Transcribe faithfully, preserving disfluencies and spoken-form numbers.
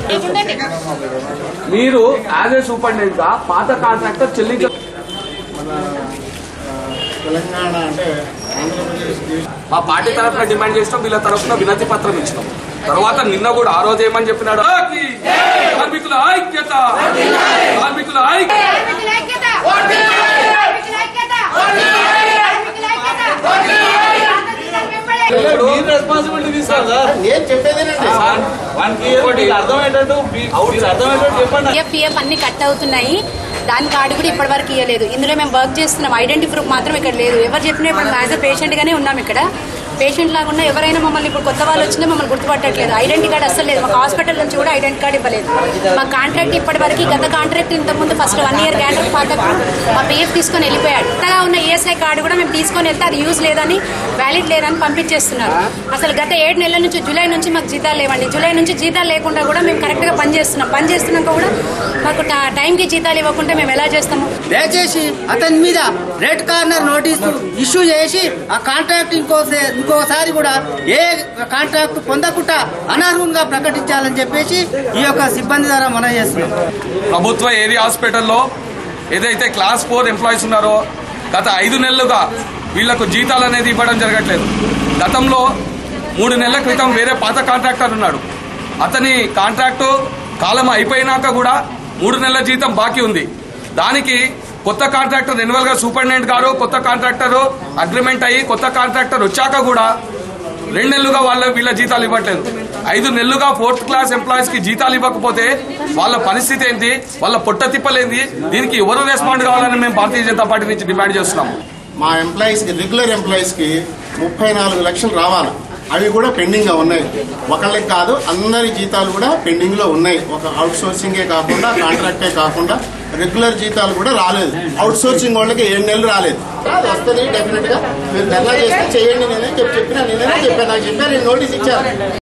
మీరు as a superintendent గా పాత కాంట్రాక్టర్ చెల్లించ తెలంగాణ అంటే మా పార్టీ తరఫున డిమాండ్ చేసినాం, వీళ్ళ తరఫున వినతి పత్రం ఇచ్చినాం. తర్వాత నిన్న కూడా ఆ రోజు ఏమని చెప్పినాడు, కార్మికుల ఐక్యత, కార్మికుల ఐక్యత. రెస్పాన్సిబిలిటీ తీసుకోవాలి సార్. నేను చెప్పేదేనండి అర్థమయ్యేటట్టు పిఎఫ్ అన్ని కట్ అవుతున్నాయి. దాని కార్డు కూడా ఇప్పటి వరకు ఇవ్వలేదు. ఇందులో మేము వర్క్ చేస్తున్నాం. ఐడెంటిటీ ప్రూఫ్ మాత్రం ఇక్కడ లేదు. ఎవరు చెప్పినా ఇప్పుడు యాజ్ అ పేషెంట్ గానే ఉన్నాం. ఇక్కడ పేషెంట్ లాగా ఎవరైనా మమ్మల్ని ఇప్పుడు కొత్త వాళ్ళు వచ్చినా మమ్మల్ని గుర్తుపట్టట్లేదు. ఐడెంటిటీ కార్డు అసలు లేదు. మాకు హాస్పిటల్ నుంచి కూడా ఐడెంటిటీ కార్డు ఇవ్వలేదు. మా కాంట్రాక్ట్ ఇప్పటి వరకు గత కాంట్రాక్ట్ ఇంతకుముందు ఫస్ట్ వన్ ఇయర్ కాంట్రాక్ట్ పాత మా పిఎఫ్ తీసుకొని వెళ్ళిపోయాడు. కొత్తగా ఉన్న ఈఎస్ఐ కార్డు కూడా మేము తీసుకొని వెళ్తే అది యూజ్ లేదని వ్యాలిడ్ లేదని పంపించేస్తున్నారు. అసలు గత ఏడు నెలల నుంచి జూలై నుంచి మాకు జీతాలు లేవండి. జూలై నుంచి జీతాలు లేకుండా కూడా మేము కరెక్ట్ గా పనిచేస్తున్నాం. పని చేస్తున్నాక కూడా మాకు టైంకి జీతాలు ఇవ్వకుండా మేము ఎలా చేస్తాము? దయచేసి అతని మీద రెడ్ కార్నర్ నోటీసు ఇష్యూ చేసి ఆ కాంట్రాక్ట్ ఇంకో ఇంకోసారి కూడా ఏ కాంట్రాక్ట్ పొందకుండా అనర్హంగా ప్రకటించాలని చెప్పేసి ఈ యొక్క సిబ్బంది ద్వారా మనం చేస్తున్నాం. ప్రభుత్వ ఏరియా హాస్పిటల్లో ఏదైతే క్లాస్ ఫోర్ ఎంప్లాయీస్ ఉన్నారో గత ఐదు నెలలుగా వీళ్లకు జీతాలు అనేది ఇవ్వడం జరగట్లేదు. గతంలో మూడు నెలల క్రితం వేరే పాత కాంట్రాక్టర్ ఉన్నాడు. అతని కాంట్రాక్టు కాలం అయిపోయినాక కూడా మూడు నెలల జీతం బాకీ ఉంది. దానికి కొత్త కాంట్రాక్టర్ రెన్యువల్ గా సూపరింటెండెంట్ గారు కొత్త కాంట్రాక్టర్ అగ్రిమెంట్ అయ్యి కొత్త కాంట్రాక్టర్ వచ్చాక కూడా రెండు నెలలుగా వాళ్ళ వీళ్ళ జీతాలు ఇవ్వట్లేదు. ఐదు నెలలుగా ఫోర్త్ క్లాస్ ఎంప్లాయీస్ కి జీతాలు ఇవ్వకపోతే వాళ్ళ పరిస్థితి ఏంటి, వాళ్ళ పొట్ట తిప్పలేంది? దీనికి ఎవరు రెస్పాండ్ కావాలని మేము భారతీయ జనతా పార్టీ నుంచి డిమాండ్ చేస్తున్నాము. మా ఎంప్లాయీస్ కి రెగ్యులర్ ఎంప్లాయీస్ కి ముప్పై నాలుగు లక్షలు రావాలి. అవి కూడా పెండింగ్ గా ఉన్నాయి. ఒకళ్ళకి కాదు, అందరి జీతాలు కూడా పెండింగ్ లో ఉన్నాయి. ఒక అవుట్ సోర్సింగే కాకుండా కాంట్రాక్టే కాకుండా రెగ్యులర్ జీతాలు కూడా రాలేదు. అవుట్ సోర్సింగ్ వాళ్ళకి ఏడు నెలలు రాలేదు. వస్తుంది డెఫినెట్ గా. మీరు ధర్నా చేస్తే చేయండి. నేనే చెప్పినా నేనే చెప్పాను. నాకు చెప్పాను, నేను నోటీస్ ఇచ్చాను.